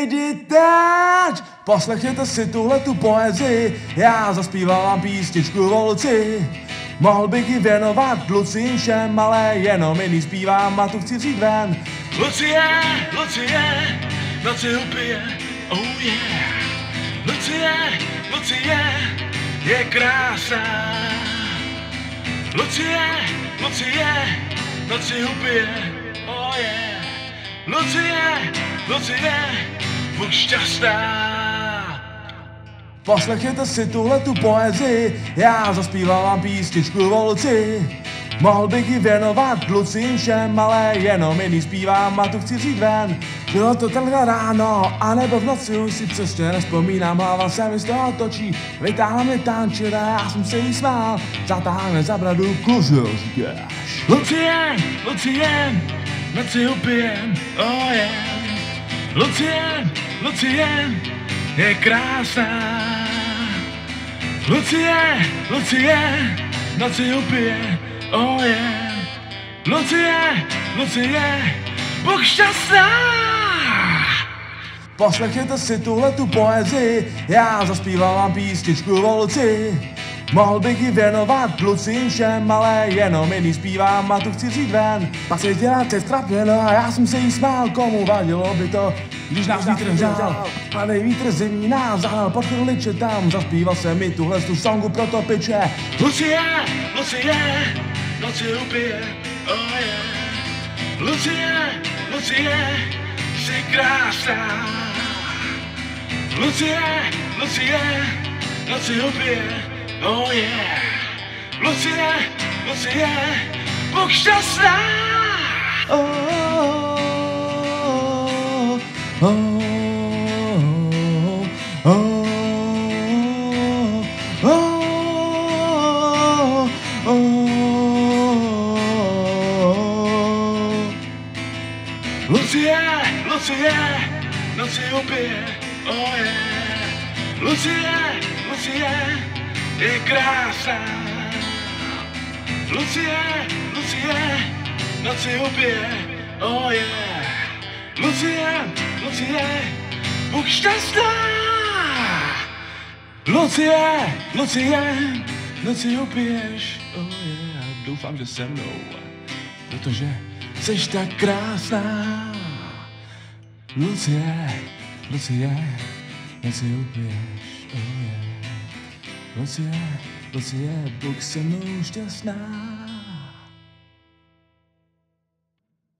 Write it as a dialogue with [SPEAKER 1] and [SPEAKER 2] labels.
[SPEAKER 1] lidi teď, poslechněte si tuhletu poezii, já zaspívám písničku o Lucii. Mohl bych ji věnovat Lucii všem, ale jenom jiný zpívám a tu chci vzít ven.
[SPEAKER 2] Lucie, Lucie, noci upije, oh yeah. Lucie, Lucie, je krásná. Lucie, Lucie, noci upije, oh yeah. Lucie, Lucie, buď šťastná.
[SPEAKER 1] Poslechněte si tuhletu poezii, já zaspívám písničku o Lucii. Mohl bych ji věnovat Lucii všem, ale jenom jiný zpívám a tu chci vzít ven. Bylo to tenhle ráno, anebo v noci, už si přesně nespomínám, hlava se mi z toho točí. Vytáhla mě tančila, já jsem se jí smál, zatáhne za bradu, kluzu, říkáš.
[SPEAKER 2] Lucie, Lucie, noci upijem, oh yeah. Lucie, Lucie, je krásná. Lucie, Lucie, noci upije, oh yeah. Lucie, Lucie, buď šťastná.
[SPEAKER 1] Poslechněte si tuhletu poezii, já zaspívám písničku o Lucii. Mohl bych ji věnovat Lucii všem, ale jenom jiný zpívám a tu chci vzít ven. Pak se děláte strapněno a já jsem se jí smál, komu vadilo by to, když nás vítr hřál. Padej vítr zimní nás zahnal pod chrliče tam, zaspíval se mi tuhle tu songu pro to piče.
[SPEAKER 2] Lucie, Lucie, noci upije, oh yeah. Lucie, Lucie, jsi krásná. Lucie, Lucie, noci upije, oh yeah. Lucie, Lucie, buď šťastná.
[SPEAKER 1] Oh, oh, oh, oh, oh, oh.
[SPEAKER 2] Lucie, Lucie, noci upije, oh yeah. Lucie, Lucie, je krásná. Lucie, Lucie, noci upije, oh yeah. Lucie, Lucie, buď šťastná. Lucie, Lucie, noci upiješ, oh yeah. Doufám, že se mnou, protože jsi tak krásná. Lucie, Lucie, noci upiješ, oh yeah. Lucie, Lucie, buď se mnou šťastná.